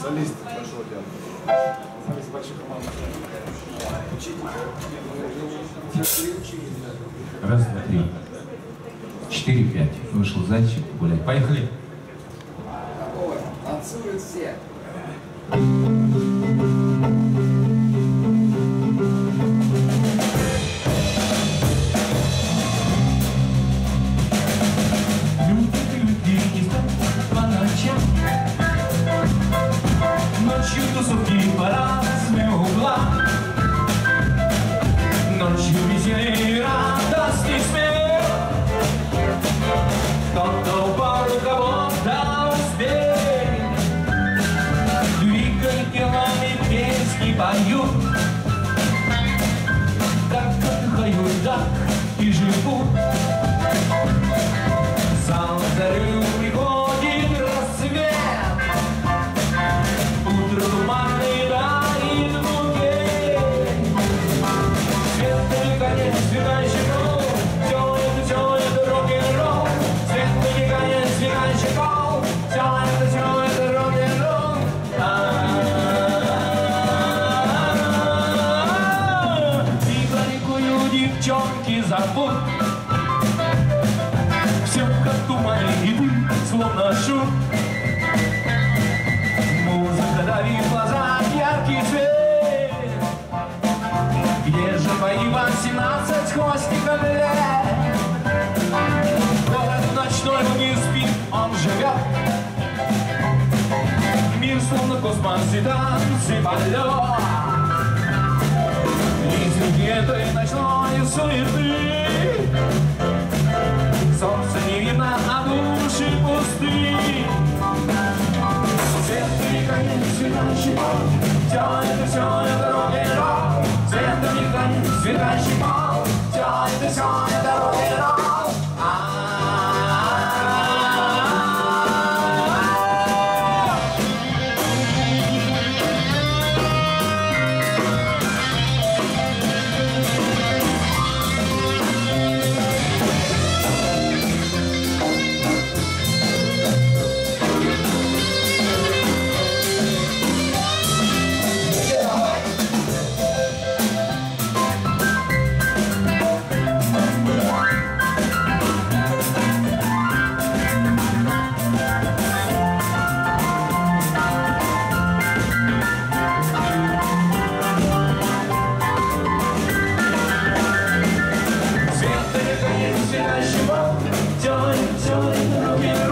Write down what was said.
Солист большого театра. Солист больших команд. Раз, два, три. 4, 5. Вышел зайчик гулять. Поехали. Танцуют все. Ночью тусовки по разным углам, ночью веселье, радость и смех. Кто-то упал, у кого-то успех. Двигают телами, песни поют. Так отдыхают, так и живут. За зарю приходит рассвет. Утро туманный дарит букет. Свет конец, свиданщиков. Все это рок-н-ролл. Свет конец, свиданщиков. Все это рок-н-ролл. Тихонькую девчонки зовут. Все как туман и дым, словно шум. Музыка давит в глаза, яркий свет. Где же мои 18 хвостиков лет? Город ночной, он не спит, он живет. Мир словно космос и танцы полет. И среди этой ночной суеты солнце не видно, а души пусты. Свет и конец, свиданщиков. Все это рок-н-ролл. Свет и конец, свиданщиков. Все это рок-н-ролл. Все это рок-н-ролл.